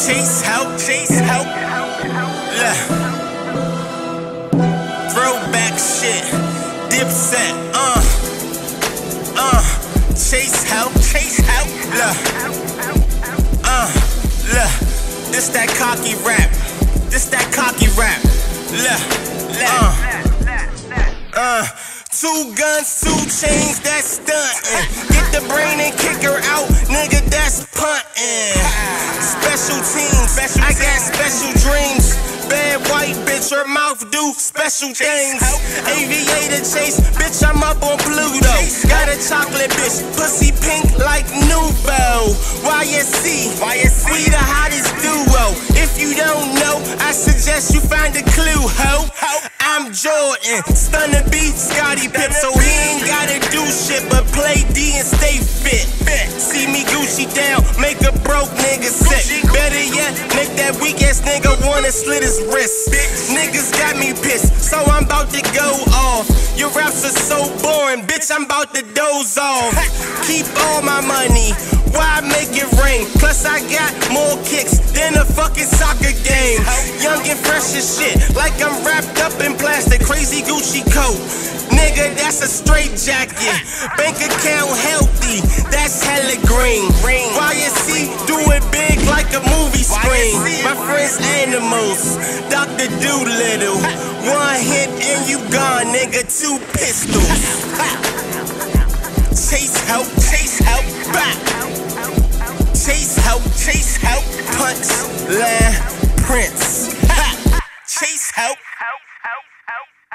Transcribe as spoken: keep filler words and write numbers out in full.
Chase help, chase help. Look. Throwback shit. Dipset, uh. Uh. Chase help, chase help. Look. Uh. Look. This that cocky rap. This that cocky rap. Look. Uh. Uh. Two guns, two chains, that's stuntin'. Get the brain and kick her out, nigga, that's puntin'. Special teams, I got special dreams. Bad white bitch, her mouth do special things. Aviator chase, bitch, I'm up on Pluto. Got a chocolate bitch, pussy pink like Nuvo. Y S C, we the hottest duo. If you don't know, I suggest you find a clue, ho. I'm Jordan, Stunna B, Scotty Pip, so he ain't gotta do shit but play D and stay fit. See me Gucci down, make a broke nigga sick. Better yet, make that weak ass nigga wanna slit his wrist. Niggas got me pissed, so I'm about to go off. Your raps are so boring, bitch, I'm about to doze off. Keep all my money, why make it rain? Plus I got more kicks than a fucking soccer game. Young and fresh as shit, like I'm wrapped up in plastic. Crazy Gucci coat, nigga, that's a straight jacket. Bank account healthy, that's hella green. Y S C do it big like a movie screen. My friends animals, Doctor Doolittle. One hit and you gone, nigga, two pistols. Chase help, chase help, back. Chase help, chase help, punch, line, prince. Chase help.